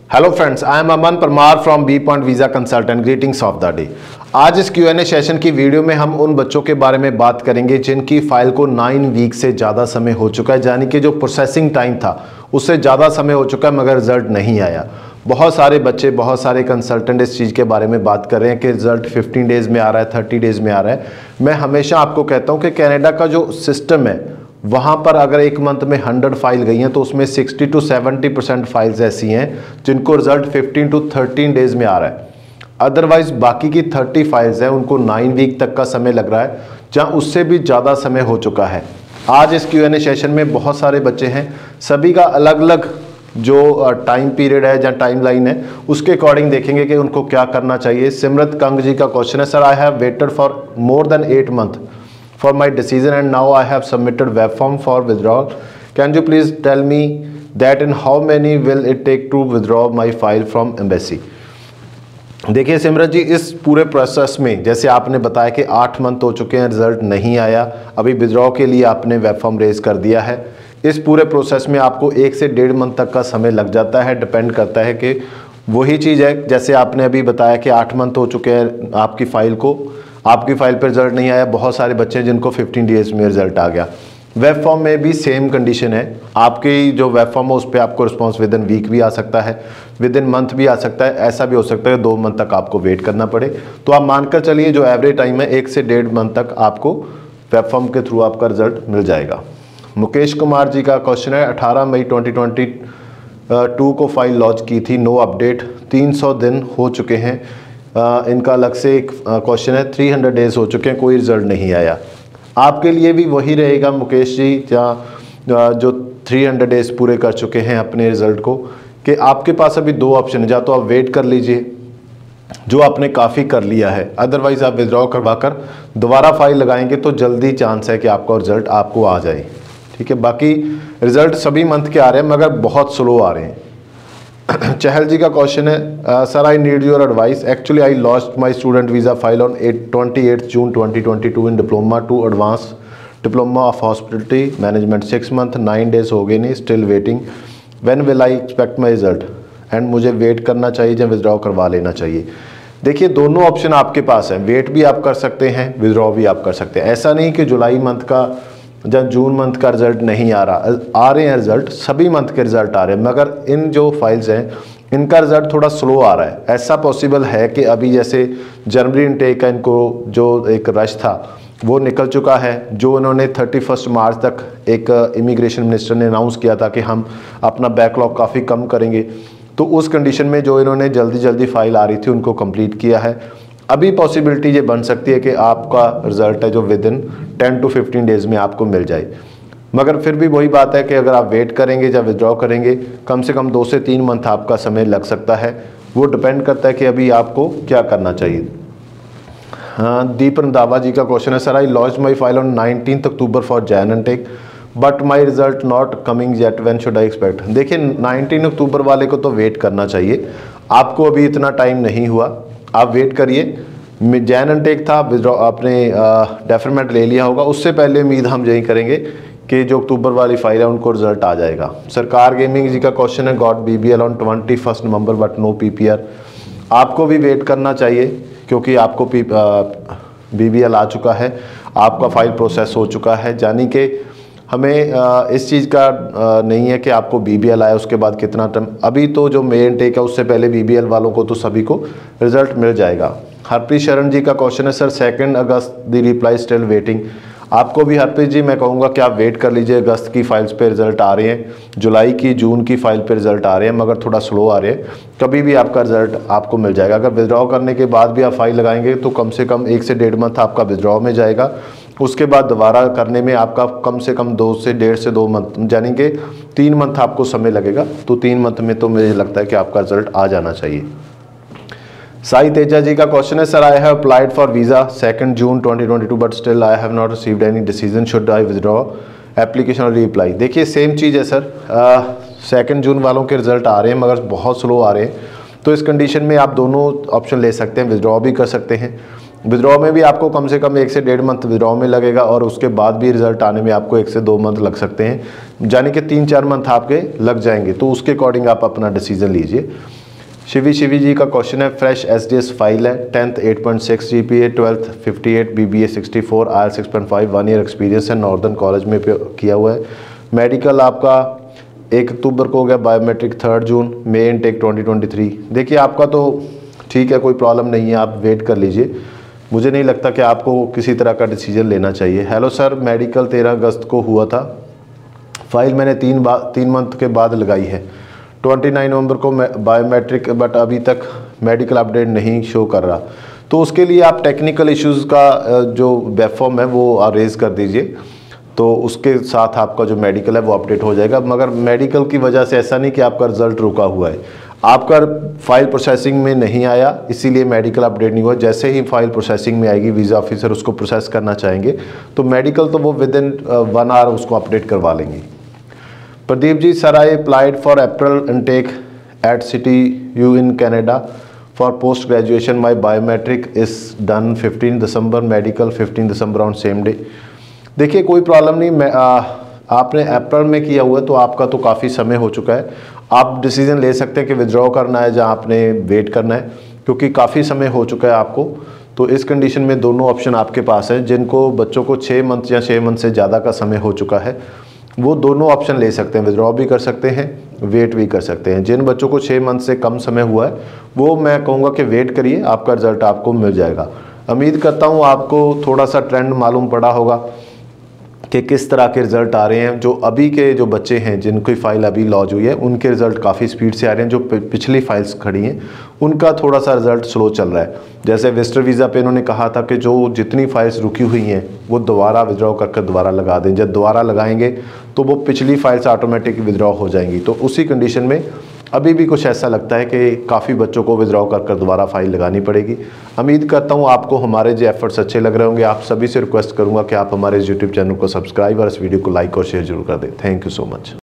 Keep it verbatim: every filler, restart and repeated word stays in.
Hello friends, I am Aman Parmar from B point visa consultant. Greetings of the day. आज इस Q N A session की video में हम उन बच्चों के बारे में बात करेंगे जिनकी फाइल को नाइन वीक से ज़्यादा समय हो चुका है, यानी कि जो प्रोसेसिंग टाइम था उससे ज़्यादा समय हो चुका है मगर रिजल्ट नहीं आया। बहुत सारे बच्चे, बहुत सारे कंसल्टेंट इस चीज़ के बारे में बात कर रहे हैं कि रिजल्ट फिफ्टीन डेज़ में आ रहा है, थर्टी डेज़ में आ रहा है। मैं हमेशा आपको कहता हूँ कि कनाडा का जो सिस्टम है वहाँ पर अगर एक मंथ में हंड्रेड फाइल गई हैं तो उसमें sixty to seventy percent files ऐसी हैं जिनको result fifteen to thirteen days में आ रहा है। अदरवाइज बाकी की थर्टी फाइल्स हैं उनको नाइन वीक तक का समय लग रहा है, जहाँ उससे भी ज़्यादा समय हो चुका है। आज इस क्यू एन ए सेशन में बहुत सारे बच्चे हैं, सभी का अलग अलग जो टाइम पीरियड है या टाइम लाइन है उसके अकॉर्डिंग देखेंगे कि उनको क्या करना चाहिए। सिमरत कंग जी का क्वेश्चन है, sir I have waited for more than eight month for my decision and now I have submitted web form for withdrawal. Can you please tell me that in how many will it take to withdraw my file from embassy? देखिए सिमरत जी, इस पूरे process में जैसे आपने बताया कि आठ month हो चुके हैं, रिजल्ट नहीं आया, अभी विड्रॉ के लिए आपने वेब फॉर्म रेज कर दिया है। इस पूरे प्रोसेस में आपको एक से डेढ़ मंथ तक का समय लग जाता है। डिपेंड करता है कि वही चीज़ है जैसे आपने अभी बताया कि आठ मंथ हो चुके हैं आपकी फ़ाइल को, आपकी फाइल पर रिजल्ट नहीं आया। बहुत सारे बच्चे जिनको फिफ्टीन डेज में रिजल्ट आ गया। वेब फॉर्म में भी सेम कंडीशन है, आपकी जो वेब फॉर्म है उस पर आपको रिस्पांस विद इन वीक भी आ सकता है, विद इन मंथ भी आ सकता है। ऐसा भी हो सकता है दो मंथ तक आपको वेट करना पड़े। तो आप मानकर चलिए जो एवरेज टाइम है एक से डेढ़ मंथ तक आपको वेब फॉर्म के थ्रू आपका रिजल्ट मिल जाएगा। मुकेश कुमार जी का क्वेश्चन है, अठारह मई ट्वेंटी ट्वेंटी टू को फाइल लॉन्च की थी, नो अपडेट, तीन सौ दिन हो चुके हैं। Uh, इनका अलग से एक क्वेश्चन है, थ्री हंड्रेड डेज हो चुके हैं, कोई रिजल्ट नहीं आया। आपके लिए भी वही रहेगा मुकेश जी, जहाँ जो थ्री हंड्रेड डेज पूरे कर चुके हैं अपने रिजल्ट को, कि आपके पास अभी दो ऑप्शन है, या तो आप वेट कर लीजिए जो आपने काफ़ी कर लिया है, अदरवाइज़ आप विड्रॉ करवा कर दोबारा फाइल लगाएंगे तो जल्दी चांस है कि आपका रिजल्ट आपको आ जाए। ठीक है, बाकी रिजल्ट सभी मंथ के आ रहे हैं मगर बहुत स्लो आ रहे हैं। चहल जी का क्वेश्चन है, sir I need your advice, actually I lost my student visa file on twenty eight June twenty twenty two in diploma to advance diploma of hospitality management, six month nine days हो गए नहीं, still waiting, when will I expect my result and मुझे wait करना चाहिए या withdraw करवा लेना चाहिए? देखिए दोनों ऑप्शन आपके पास हैं, वेट भी आप कर सकते हैं, विड्रॉ भी आप कर सकते हैं। ऐसा नहीं कि जुलाई मंथ का या जून मंथ का रिजल्ट नहीं आ रहा, आ रहे हैं रिजल्ट, सभी मंथ के रिजल्ट आ रहे हैं, मगर इन जो फाइल्स हैं इनका रिजल्ट थोड़ा स्लो आ रहा है। ऐसा पॉसिबल है कि अभी जैसे जनवरी इनटेक का इनको जो एक रश था वो निकल चुका है, जो उन्होंने थर्टी फर्स्ट मार्च तक एक इमिग्रेशन मिनिस्टर ने अनाउंस किया था कि हम अपना बैकलॉग काफ़ी कम करेंगे, तो उस कंडीशन में जो इन्होंने जल्दी जल्दी फाइल आ रही थी उनको कंप्लीट किया है। अभी पॉसिबिलिटी ये बन सकती है कि आपका रिजल्ट है जो within ten to fifteen days में आपको मिल जाए, मगर फिर भी वही बात है कि अगर आप वेट करेंगे या विड्रॉ करेंगे कम से कम दो से तीन मंथ आपका समय लग सकता है। वो डिपेंड करता है कि अभी आपको क्या करना चाहिए। हाँ, दीप रंधावा जी का क्वेश्चन है, sir I launch my file on nineteen October for Jan intake but my result not coming yet, when should I expect? देखिए नाइनटीन अक्टूबर वाले को तो वेट करना चाहिए, आपको अभी इतना टाइम नहीं हुआ, आप वेट करिए। जैन एंड टेक था, विड्रॉ आपने डेफरमेंट ले लिया होगा, उससे पहले उम्मीद हम यही करेंगे कि जो अक्टूबर वाली फाइल है उनको रिजल्ट आ जाएगा। सरकार गेमिंग जी का क्वेश्चन है, got BBL on twenty first November but no PPR, आपको भी वेट करना चाहिए क्योंकि आपको पी बीबीएल आ चुका है, आपका फाइल प्रोसेस हो चुका है, यानी कि हमें आ, इस चीज़ का आ, नहीं है कि आपको बीबीएल आया उसके बाद कितना टाइम, अभी तो जो मेन टेक है उससे पहले बीबीएल वालों को तो सभी को रिजल्ट मिल जाएगा। हरप्रीत शरण जी का क्वेश्चन है, sir second August the reply still waiting, आपको भी हरप्रीत जी मैं कहूँगा कि आप वेट कर लीजिए। अगस्त की फाइल्स पे रिजल्ट आ रहे हैं, जुलाई की जून की फाइल पे रिजल्ट आ रहे हैं मगर थोड़ा स्लो आ रहे हैं, कभी भी आपका रिजल्ट आपको मिल जाएगा। अगर विड्रॉ करने के बाद भी आप फाइल लगाएंगे तो कम से कम एक से डेढ़ मंथ आपका विड्रॉ में जाएगा, उसके बाद दोबारा करने में आपका कम से कम दो से डेढ़ से दो मंथ यानी कि तीन मंथ आपको समय लगेगा। तो तीन मंथ में तो मुझे लगता है कि आपका रिजल्ट आ जाना चाहिए। साई तेजा जी का क्वेश्चन है, sir I have applied for visa second June twenty twenty two but still I have not received any decision, should I withdraw application और रीअप्लाई? देखिए सेम चीज़ है सर, सेकंड जून वालों के रिजल्ट आ रहे हैं मगर बहुत स्लो आ रहे हैं, तो इस कंडीशन में आप दोनों ऑप्शन ले सकते हैं, विड्रॉ भी कर सकते हैं। विड्रॉ में भी आपको कम से कम एक से डेढ़ मंथ विड्रॉ में लगेगा और उसके बाद भी रिजल्ट आने में आपको एक से दो मंथ लग सकते हैं, यानी कि तीन चार मंथ आपके लग जाएंगे। तो उसके अकॉर्डिंग आप अपना डिसीजन लीजिए। शिवी शिवी जी का क्वेश्चन है, फ्रेश एसडीएस फाइल है, tenth eight point six GPA, twelfth fifty eight, BBA sixty four, IELTS six point five, one year experience है, नॉर्दर्न कॉलेज में किया हुआ है। मेडिकल आपका एक अक्टूबर को हो गया, biometric third June, May intake twenty twenty three. देखिए आपका तो ठीक है, कोई प्रॉब्लम नहीं है, आप वेट कर लीजिए। मुझे नहीं लगता कि आपको किसी तरह का डिसीजन लेना चाहिए। हेलो सर, मेडिकल तेरह अगस्त को हुआ था, फाइल मैंने तीन बा तीन मंथ के बाद लगाई है, उनतीस नवंबर को बायोमेट्रिक, बट अभी तक मेडिकल अपडेट नहीं शो कर रहा। तो उसके लिए आप टेक्निकल इश्यूज़ का जो वेब फॉर्म है वो रेज कर दीजिए, तो उसके साथ आपका जो मेडिकल है वो अपडेट हो जाएगा। मगर मेडिकल की वजह से ऐसा नहीं कि आपका रिजल्ट रुका हुआ है, आपका फाइल प्रोसेसिंग में नहीं आया इसीलिए मेडिकल अपडेट नहीं हुआ। जैसे ही फाइल प्रोसेसिंग में आएगी, वीज़ा ऑफिसर उसको प्रोसेस करना चाहेंगे तो मेडिकल तो वो विद इन वन आवर उसको अपडेट करवा लेंगे। Pradeep ji, sir I applied for April intake at city U in Canada for post graduation, my biometric is done fifteen December, medical fifteen December on same day. देखिए कोई problem नहीं, मैं आ, आपने अप्रैल में किया हुआ है तो आपका तो काफ़ी समय हो चुका है। आप डिसीजन ले सकते हैं कि विड्रॉ करना है या आपने वेट करना है, क्योंकि काफ़ी समय हो चुका है आपको। तो इस कंडीशन में दोनों ऑप्शन आपके पास हैं। जिनको बच्चों को छः मंथ या छः मंथ से ज़्यादा का समय हो चुका है वो दोनों ऑप्शन ले सकते हैं, विड्रॉ भी कर सकते हैं, वेट भी कर सकते हैं। जिन बच्चों को छः मंथ से कम समय हुआ है वो मैं कहूँगा कि वेट करिए, आपका रिजल्ट आपको मिल जाएगा। उम्मीद करता हूँ आपको थोड़ा सा ट्रेंड मालूम पड़ा होगा कि किस तरह के रिज़ल्ट आ रहे हैं। जो अभी के जो बच्चे हैं जिनकी फ़ाइल अभी लॉन्च हुई है उनके रिज़ल्ट काफ़ी स्पीड से आ रहे हैं। जो पिछली फाइल्स खड़ी हैं उनका थोड़ा सा रिज़ल्ट स्लो चल रहा है। जैसे विजिटर वीज़ा पे इन्होंने कहा था कि जो जितनी फाइल्स रुकी हुई हैं वो दोबारा विड्रॉ करके दोबारा लगा दें। जब दोबारा लगाएंगे तो वो पिछली फाइल्स ऑटोमेटिक विड्रॉ हो जाएंगी। तो उसी कंडीशन में अभी भी कुछ ऐसा लगता है कि काफ़ी बच्चों को विड्रॉ कर कर दोबारा फाइल लगानी पड़ेगी। उम्मीद करता हूँ आपको हमारे जो एफर्ट्स अच्छे लग रहे होंगे। आप सभी से रिक्वेस्ट करूँगा कि आप हमारे यूट्यूब चैनल को सब्सक्राइब और इस वीडियो को लाइक और शेयर जरूर कर दें। Thank you so much.